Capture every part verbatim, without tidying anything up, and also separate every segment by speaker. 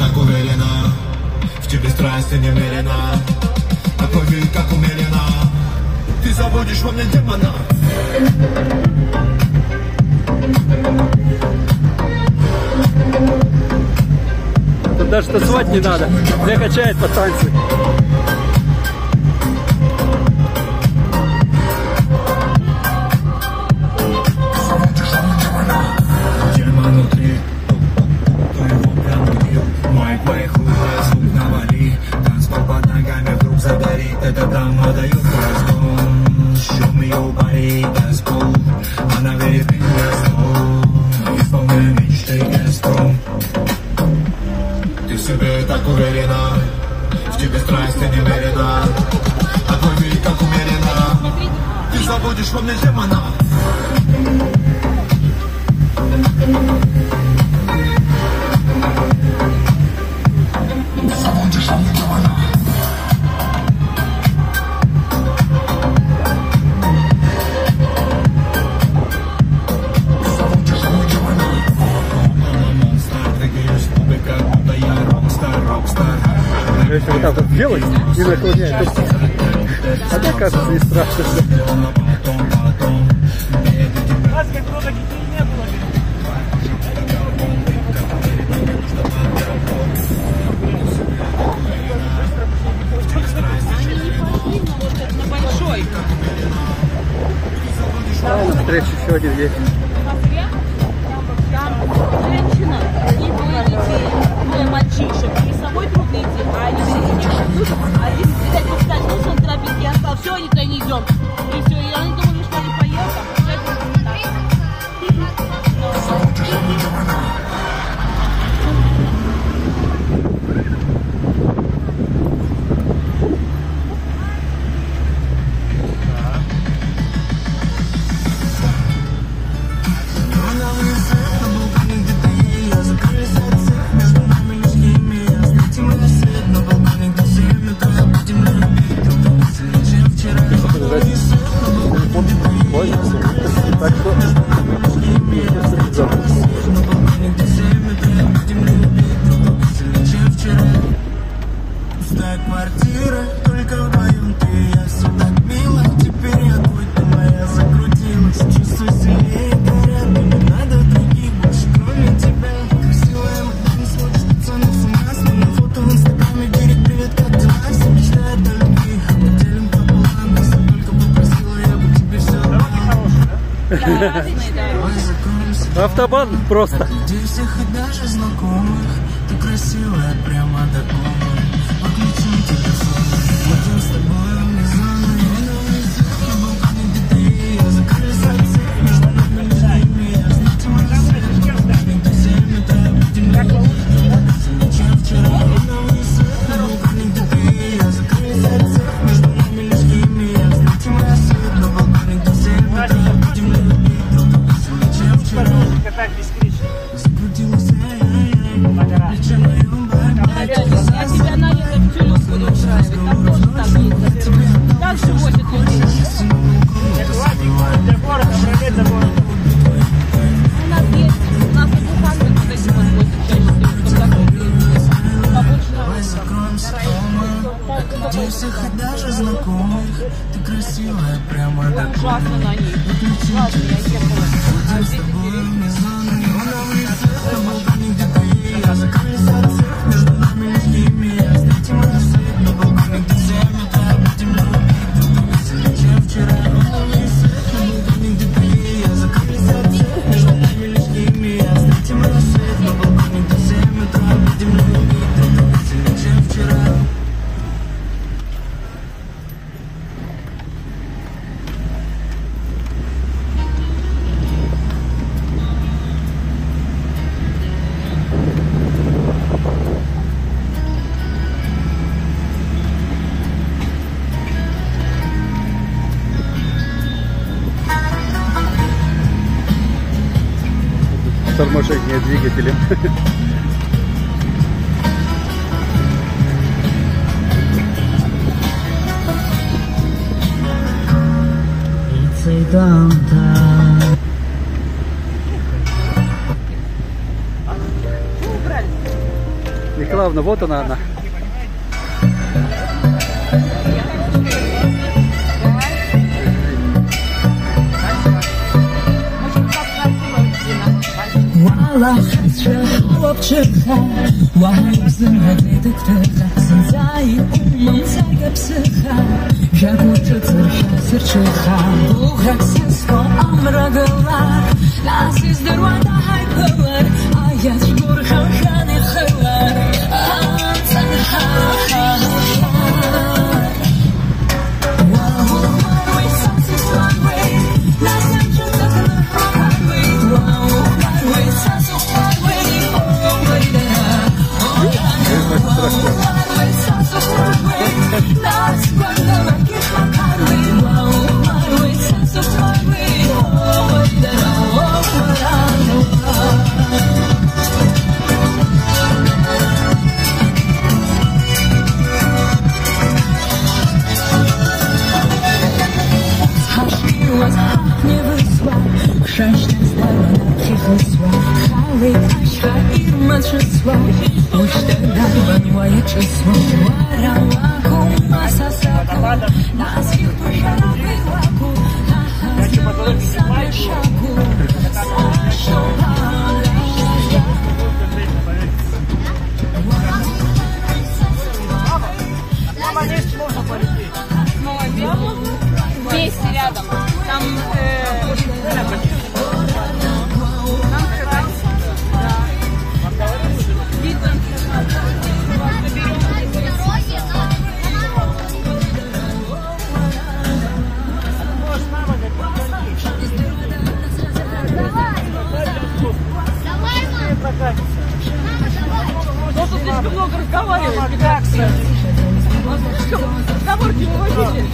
Speaker 1: так уверена, в тебе страсти немерена, а твой вид как умеренно. Ты заводишь во мне демона.
Speaker 2: Тут даже танцевать не надо, меня качает по танцу.
Speaker 1: Эта дама дает разгон. Show me your body, that's cool. Она верит в меня, исполняя мечты, я стром. Ты в себе так уверена, в тебе страсти немерена, а твой вид как умеренно. Ты заводишь во мне демона. Ты заводишь во мне демона.
Speaker 2: Если вот так вот делать и наклонять, то а так кажется не страшно. Нас как много детей не было.
Speaker 3: На большой.
Speaker 2: А, на встрече еще один есть.
Speaker 3: Там женщина и двое детей, двое мальчишек. И самой трудно идти, а они все не идут. Один сидят пускать, ну он тропинки, я сказал, все, никто не идем. И все, и они думали, что они поехали.
Speaker 1: Квартира, только вдвоем ты и я, все так мило. Теперь я твой, ты моя, закрутилась. Чувствую сильнее, горят, но не надо других больше, кроме тебя. Красивая модель, не сводишь пацанов с ума. Смотри фото в инстаграме, говорит, привет, как дела? Все мечтают о любви, поделим пополам. Если только попросила, я бы тебе все дала.
Speaker 2: Автобан просто.
Speaker 1: Где всех и даже знакомых, ты красивая прямо до комы. Выключим телефон, будем с тобой внезапно. Я на улице, на балконе детей, я закрылся от всех, между нами людьми. Я ждать мой свет, на балконе до семь утра, будем любить, чем вчера. Я на улице, на балконе детей, я закрылся от всех, между нами людьми. Я ждать мой свет, на балконе до семь утра, будем любить, чем вчера. Закрутилась я, плече моем бабе.
Speaker 3: Я тебя наеду в тюрьму буду устраивать, там тоже так есть. Так же возят людей.
Speaker 4: Для города, проверь за городом.
Speaker 3: У нас есть, у нас и буханка вот эти вот возят чаще всего,
Speaker 1: Давай закроемся дома, где всех и даже знакомых. Ты красивая прямо до комы.
Speaker 3: ужасно на них. Ужасно, я ехала.
Speaker 1: Будем с тобой внезапно. Я на улице, на балконе детей, я закрылся от всех, между нами людьми. Я ждать мой свет, на балконе до семь утра, будем любить друг друга сильнее, чем вчера. Я на улице, на балконе детей, я закрылся от всех, между нами людьми. Я ждать мой свет, на балконе до семь утра, будем любить друг друга сильнее, чем вчера.
Speaker 2: Торможение двигателем. Николаевна, вот она, она.
Speaker 1: Хлопчика, вайзна детектора, сензай умом царга психа, жагуча цирха сирчиха, бухаксиско амрагалар, насиз дервада хайпалар, аяз гурха хани хилар, ансанха хахар. Wow, my way, sunset's one way, last night you took the highway. Wow, my way, sunset's one way.
Speaker 3: Вместе рядом. Там э, кто-то слишком много разговаривает. Разговорки не выводите.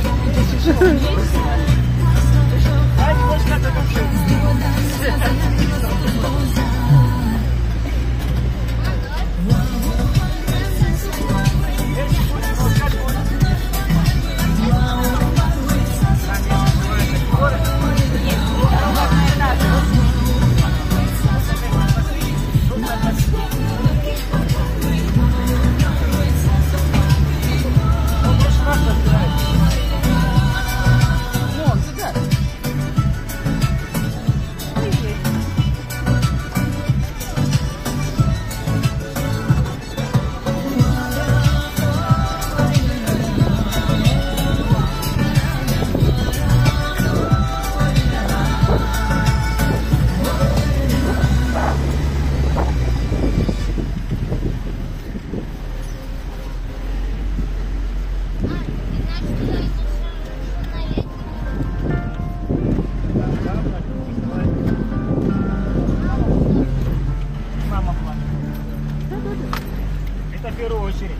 Speaker 4: Это в первую очередь.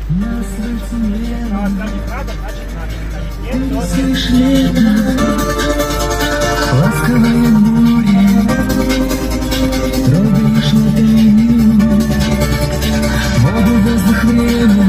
Speaker 4: А оставить надо, значит надо. Нет,
Speaker 1: ласковое море, трогаешь ладонью, воду, воздух, время,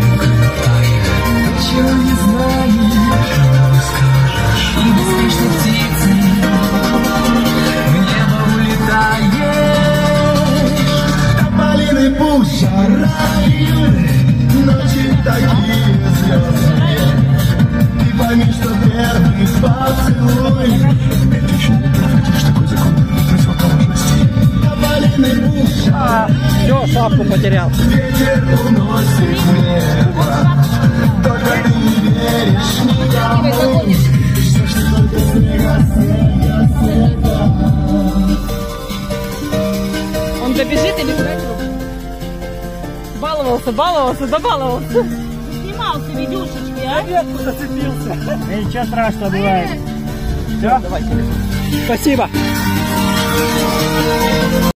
Speaker 1: чего не знаешь, и бесконечно птицы в небо улетаешь.
Speaker 5: Тополиный пусть жарает, ночи такие звездные. Ты пойми, что первый поцелуй — это еще не проходишь такой закон противоположности. Тополиный пусть жарает,
Speaker 2: Все, шапку потерял.
Speaker 5: ветер уносит небо. Только ты не веришь никому, что ж ты только снега, снега, снега.
Speaker 3: Он добежит или куда-нибудь? Баловался, баловался, забаловался. Снимался, видюшечки, а?
Speaker 4: ветку зацепился. Ничего страшного бывает. Все?
Speaker 2: Спасибо.